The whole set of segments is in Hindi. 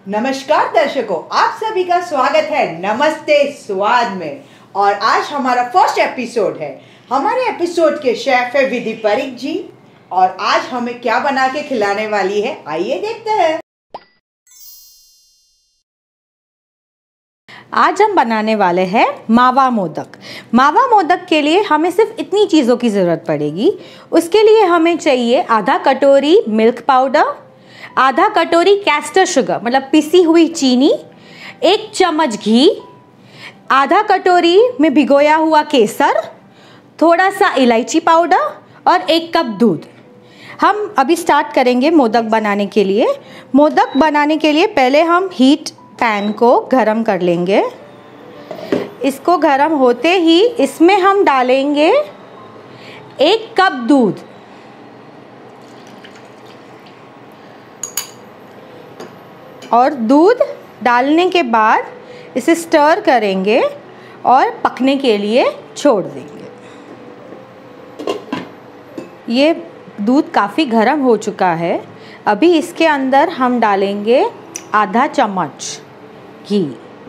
नमस्कार दर्शकों, आप सभी का स्वागत है नमस्ते स्वाद में। और आज हमारा फर्स्ट एपिसोड है। हमारे एपिसोड के शेफ है विधि परिक जी और आज हमें क्या बना के खिलाने वाली है, आइए देखते हैं। आज हम बनाने वाले हैं मावा मोदक। मावा मोदक के लिए हमें सिर्फ इतनी चीज़ों की ज़रूरत पड़ेगी। उसके लिए हमें चाहिए आधा कटोरी मिल्क पाउडर, आधा कटोरी कैस्टर शुगर मतलब पिसी हुई चीनी, 1 चम्मच घी, आधा कटोरी में भिगोया हुआ केसर, थोड़ा सा इलायची पाउडर और 1 कप दूध। हम अभी स्टार्ट करेंगे मोदक बनाने के लिए। मोदक बनाने के लिए पहले हम हीट पैन को गरम कर लेंगे। इसको गरम होते ही इसमें हम डालेंगे 1 कप दूध। और दूध डालने के बाद इसे स्टर करेंगे और पकने के लिए छोड़ देंगे। ये दूध काफ़ी गर्म हो चुका है। अभी इसके अंदर हम डालेंगे आधा चम्मच घी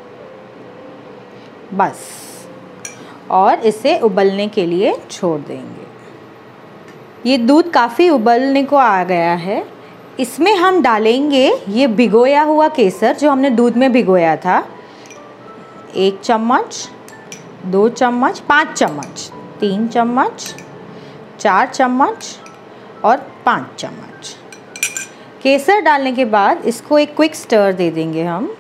बस, और इसे उबलने के लिए छोड़ देंगे। ये दूध काफ़ी उबलने को आ गया है। इसमें हम डालेंगे ये भिगोया हुआ केसर जो हमने दूध में भिगोया था। 1 चम्मच, 2 चम्मच, 5 चम्मच, 3 चम्मच, 4 चम्मच और 5 चम्मच। केसर डालने के बाद इसको एक क्विक स्टर दे देंगे हम।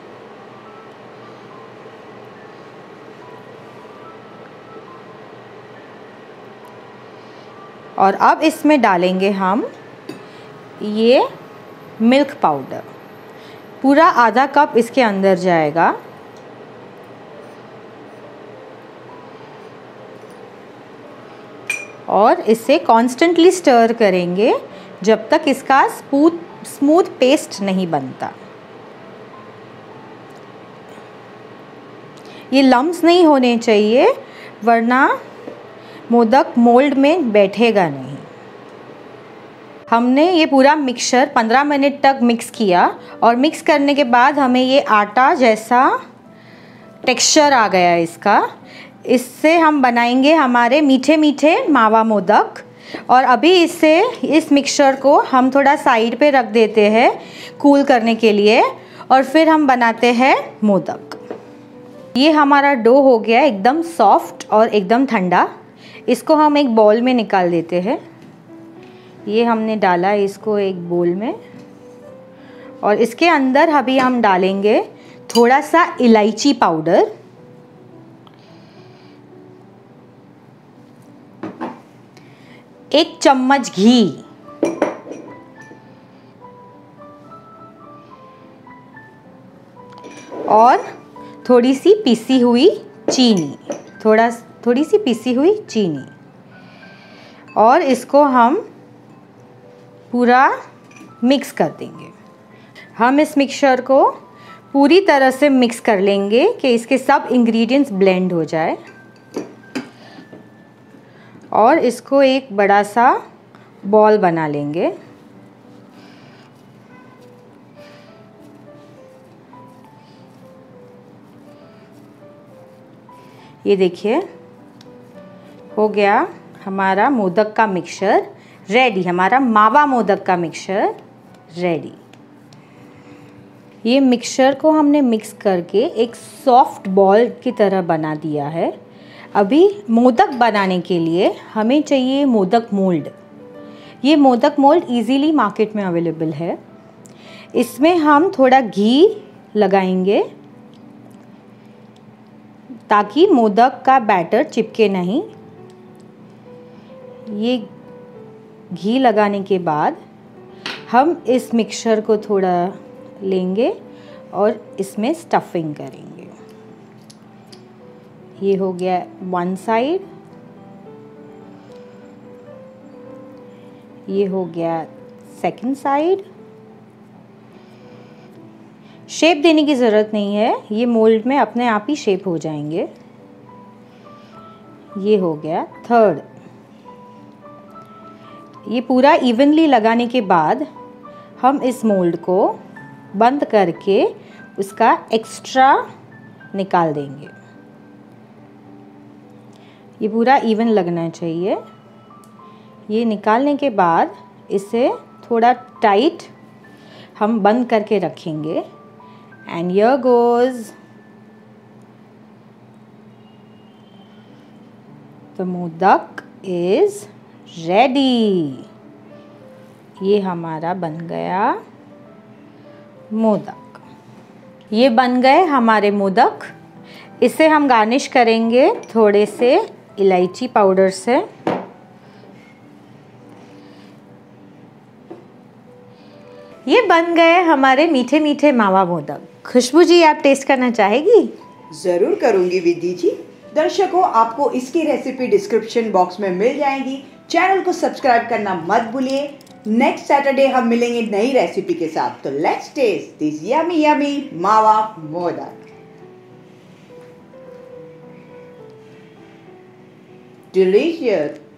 और अब इसमें डालेंगे हम ये मिल्क पाउडर। पूरा आधा कप इसके अंदर जाएगा। और इसे कॉन्स्टेंटली स्टर करेंगे जब तक इसका स्मूथ पेस्ट नहीं बनता। ये लम्स नहीं होने चाहिए वरना मोदक मोल्ड में बैठेगा नहीं। हमने ये पूरा मिक्सचर 15 मिनट तक मिक्स किया और मिक्स करने के बाद हमें ये आटा जैसा टेक्सचर आ गया इसका। इससे हम बनाएंगे हमारे मीठे मीठे मावा मोदक। और अभी इस मिक्सचर को हम थोड़ा साइड पे रख देते हैं कूल करने के लिए, और फिर हम बनाते हैं मोदक। ये हमारा डो हो गया एकदम सॉफ्ट और एकदम ठंडा। इसको हम एक बाउल में निकाल देते हैं। ये हमने डाला इसको एक बोल में, और इसके अंदर अभी हम डालेंगे थोड़ा सा इलायची पाउडर, एक चम्मच घी, और थोड़ी सी पिसी हुई चीनी, थोड़ी सी पिसी हुई चीनी। और इसको हम पूरा मिक्स कर देंगे। हम इस मिक्सचर को पूरी तरह से मिक्स कर लेंगे कि इसके सब इंग्रेडिएंट्स ब्लेंड हो जाए। और इसको एक बड़ा सा बॉल बना लेंगे। ये देखिए हो गया हमारा मोदक का मिक्सचर रेडी। हमारा मावा मोदक का मिक्सचर रेडी। ये मिक्सचर को हमने मिक्स करके एक सॉफ्ट बॉल की तरह बना दिया है। अभी मोदक बनाने के लिए हमें चाहिए मोदक मोल्ड। ये मोदक मोल्ड इजीली मार्केट में अवेलेबल है। इसमें हम थोड़ा घी लगाएंगे ताकि मोदक का बैटर चिपके नहीं। ये घी लगाने के बाद हम इस मिक्सचर को थोड़ा लेंगे और इसमें स्टफिंग करेंगे। ये हो गया 1 साइड, ये हो गया 2nd साइड। शेप देने की ज़रूरत नहीं है, ये मोल्ड में अपने आप ही शेप हो जाएंगे। ये हो गया 3rd। ये पूरा इवनली लगाने के बाद हम इस मोल्ड को बंद करके उसका एक्स्ट्रा निकाल देंगे। ये पूरा इवन लगना चाहिए। ये निकालने के बाद इसे थोड़ा टाइट हम बंद करके रखेंगे। And here goes the modak is ready. ये हमारा बन गया मोदक। ये बन गए हमारे मोदक। इसे हम गार्निश करेंगे थोड़े से इलायची पाउडर से। ये बन गए हमारे मीठे मीठे मावा मोदक। खुशबू जी, आप टेस्ट करना चाहेगी? ज़रूर करूँगी विधि जी। दर्शकों, आपको इसकी रेसिपी डिस्क्रिप्शन बॉक्स में मिल जाएगी। चैनल को सब्सक्राइब करना मत भूलिए। नेक्स्ट सैटरडे हम मिलेंगे नई रेसिपी के साथ। तो let's taste this yummy yummy mawa modak. Delicious.